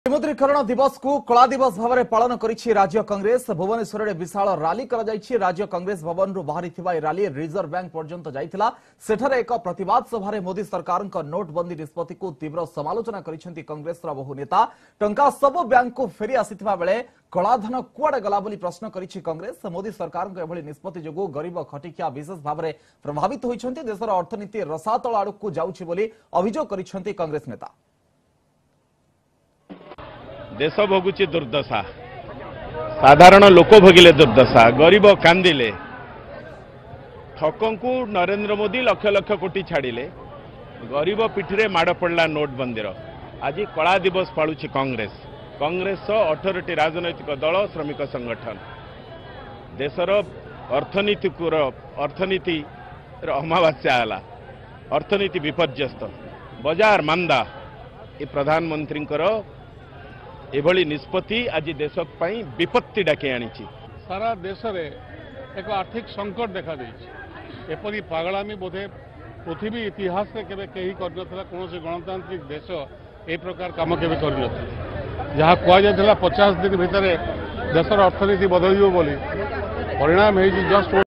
विमुद्रीकरण दिवस को कला दिवस भाव में पालन करिछि राज्य कांग्रेस। भुवनेश्वर में विशाल राली करा जायछि। राज्य कांग्रेस भवन रु बाहरी थिबा राली रिजर्व बैंक पर्यंत जाइथिला। सेठारे एक प्रतिवाद सभा मोदी सरकार नोटबंदी निष्पत्ति को तीव्र समालोचना करिसेंति कांग्रेस बहु नेता। टंका सब बैंक को फेरी आसिथिबा बेले कलाधन कुआडे गला बोली प्रश्न करिछि कांग्रेस। मोदी सरकार एभली निष्पत्ति जोगु गरीब खटिकिया विशेष भाव में प्रभावित होइछन्ति। देशर अर्थनीति रसातल आड़कू जाउछि बोली अभियोग करिसेंति कांग्रेस नेता। देश भोगुची दुर्दशा, साधारण लोक भोगिले दुर्दशा, गरीब कांदिले, ठकों को नरेंद्र मोदी लक्ष लक्ष कोटी छाड़िले, गरीब पिठिरे माड़ पड़ला नोटबंदीर। आज कला दिवस पालुची कांग्रेस। कांग्रेस 18टी राजनैतिक दल श्रमिक संगठन देशर अर्थनीति अमावास्या है, अर्थनीति विपर्यस्त, बाजार मांदा। ये प्रधानमंत्री एभली निष्पत्ति आज देश विपत्ति डाके आनी। सारा देश में एक आर्थिक संकट देखा देछि। एपरी पागलामी बोधे पृथ्वी इतिहास से केबे कहीं कर कौन गणतांत्रिक देश ए प्रकार काम केबे कर जहाँ कहुला 50 दिन भितर देशर अर्थनीति बदल बोली परिणाम है जस्ट